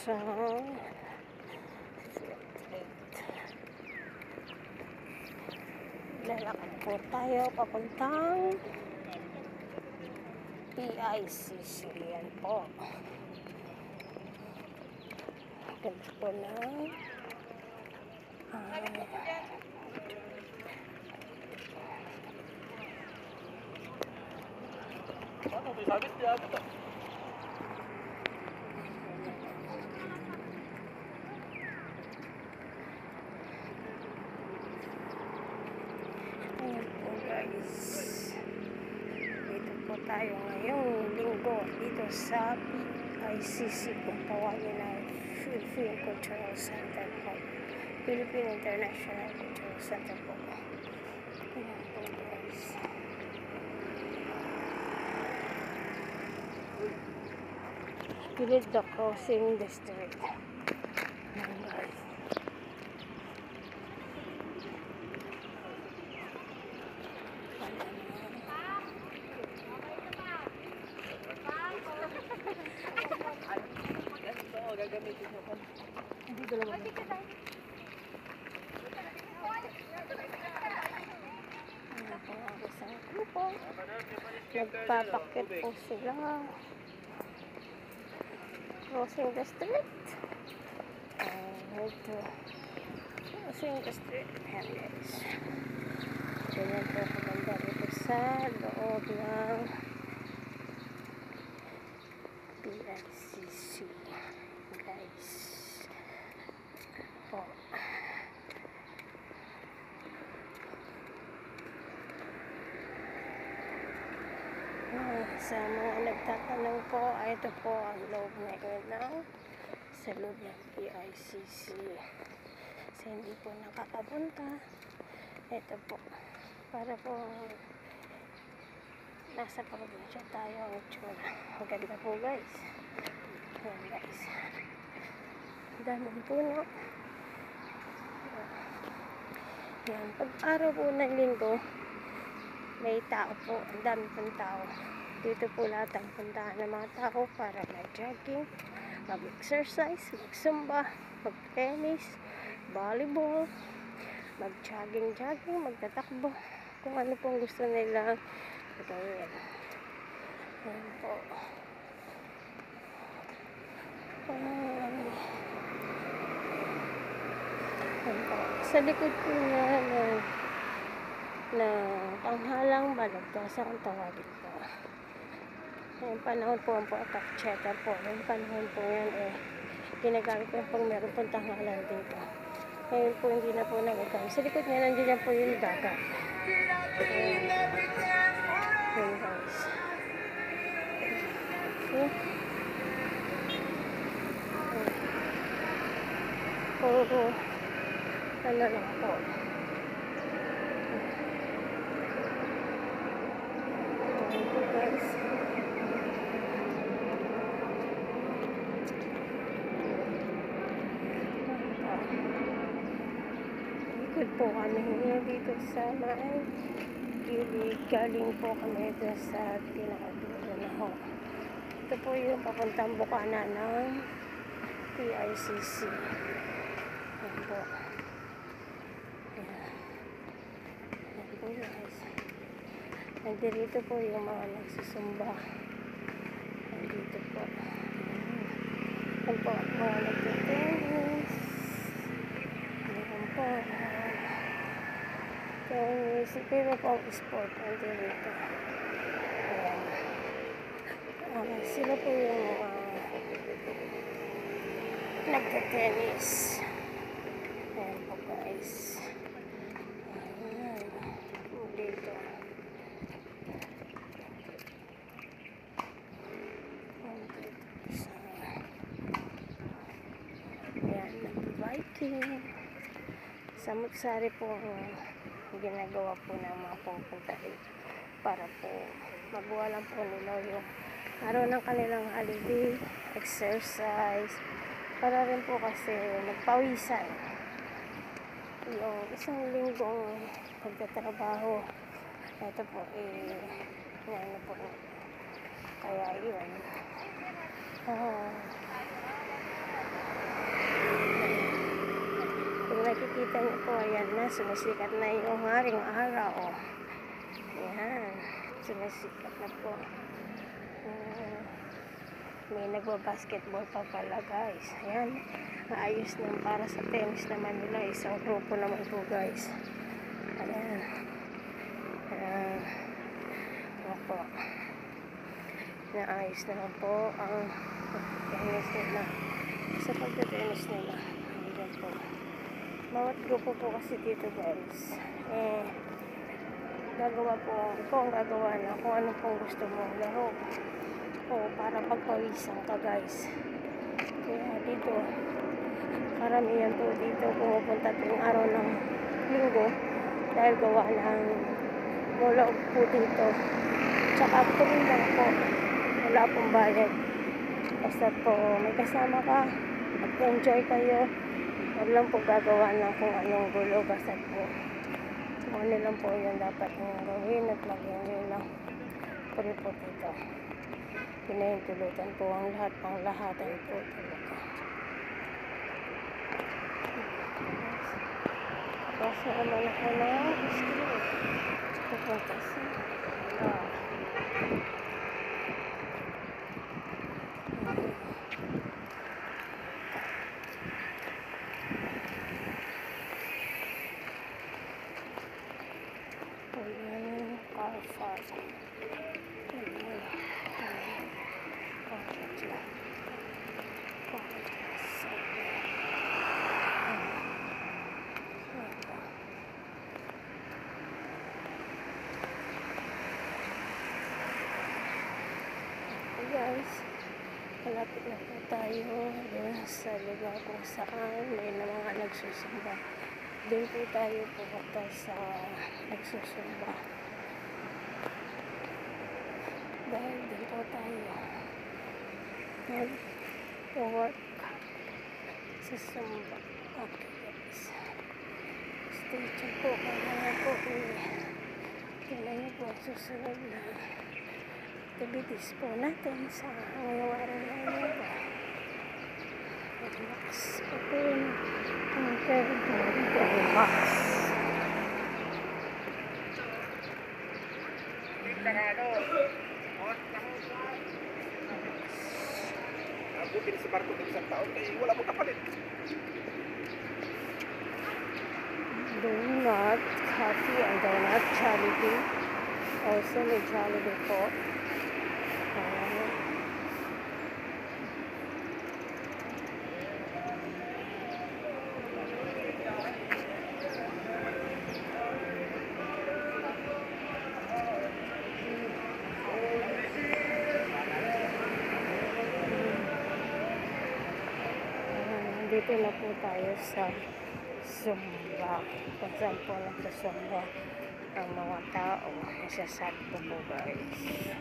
sa lalakad po tayo papuntang PICC. Yan po. Ganda po na sabit dia betul. Ayan po guys, dito po tayo ngayong linggo dito sa PICC, kung tawagin na Philippine Cultural Center po, Philippine International Cultural Center po. Ayan po guys, Village the Crossing District. Ayan guys, gagamitin mo pa. hindi dalawa. Ayan po ang isang grupo. Nagpapakit po sila. Crossing the street. Ito. Crossing the street. Ayan guys. Ganyan po kaganda dito sa loob ng PICC. Guys. Po. Sa mga nagtatanong po, ito po ang loob ngayon ng sa loob ng PICC. Kasi hindi po nakakapunta. Ito po. Para po nasa probinsya tayo ang itsura. Ang ganda po guys. Ayan guys. Ang daming puno. Ayan. Pag araw po ng linggo, may tao po. Ang dami pong tao. Dito po lahat ang puntahan ng mga tao para mag-jogging, mag-exercise, mag-zumba, mag-tennis, volleyball, mag-jogging, magtatakbo. Kung ano pong gusto nila gawin. Ayan po. Ayan po. Sa likod po niya na panghalang balagtas ang tawagin po. Yung panahon po ang pakcheta po. Yung panahon po yan ginagamit ko pag meron pong tanghalan dito. Ngayon po hindi na po nagagamit. Sa likod niya nandiyan po yung dagat. Ayan guys. Puro ano lang po. Ayan po guys. Ikot po kami dito sa may gilid. Galing po kami dito sa pinakadulo na ho. Ito po yung papuntang bukana ng PICC. Ayan po. Ayan po guys. Nandito po yung mga nagsusumba. Nandito po. Ayan po mga nagtitennis. Ayan po. Tennis. Pero po ang sport. Nandito. Ayan. Sila po yung nagtitennis. Ayan po guys. Ayan. Dito. Ayan, nag-biking. Samut-sari po ang ginagawa po ng mga pupunta dito para po magawa lang po nila yung araw ng kanilang holiday, exercise, para rin po kasi magpawisan yung isang linggong pagtatrabaho. Ito po ano po, kaya yun Kung nakikita niyo po, ayan na, sumisikat na yung haring araw. Ayan, sumisikat na po. May nagbabasketball pa pala guys. Ayan, maayos na para sa tennis naman nila. Isang grupo naman po guys. Ayan. Opo. Naayos naman po ang tennis nila. Sa pagka-tennis nila. Ayan po. Bawat grupo po kasi dito guys. Gagawa po. Ikaw ang gagawa na kung ano pong gusto mong laro. O para pagpawisan ka guys. Kaya dito, karamihan po dito pumupunta tuwing araw ng linggo dahil gawa ng mula po dito. Tsaka tuloy lang po. Wala pong bayad. Basta po may kasama ka, mag-enjoy kayo. Huwag lang po gagawa ng kung anong gulo. Basta po kung ano lang po yun dapat yung gawin at mag-enjoy lang. Puri po dito. Pinahintulutan po ang lahat ng lahatan po talaga. Basta naman ako na screen. Pupunta sa ayan, car park. Guys, malapit na po tayo doon sa lugar kung saan may mga nagsusumba. Doon po tayo pupunta sa nagsusumba. Dahil doon po tayo mag-work sa sumba. Okay guys. Stay tuned po. Kaya po tingnan niyo po ang susunod na activities po natin sa ngayong araw na ito. Relax po po ang relax. Ako sa barko ng isang taon kaya wala mo kapalit. Donut, coffee and donut, Jollibee. Also may Jollibee po. Dito na po tayo sa Zumba. Kung saan po nagsusumba ang mga tao. Nasasad po po guys.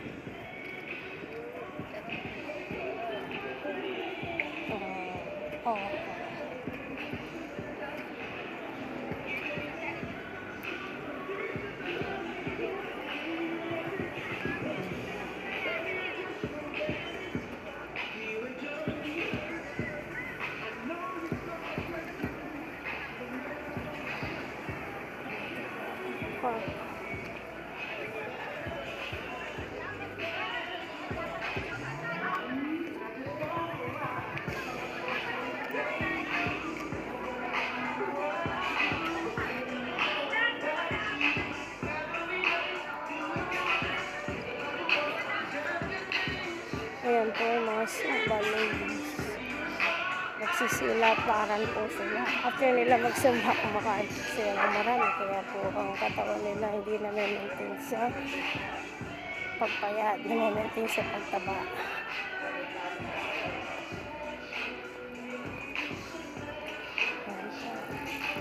Ayan po yung mga Zumba ladies. Nagsisilaparan po sila. After nila magsumba, kumakain sila ng marami. Kaya po ang katawan nila hindi na maintain sa pagpayat, na maintain sa pagtaba.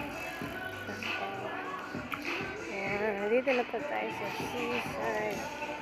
Ayan, dito na po tayo sa seaside.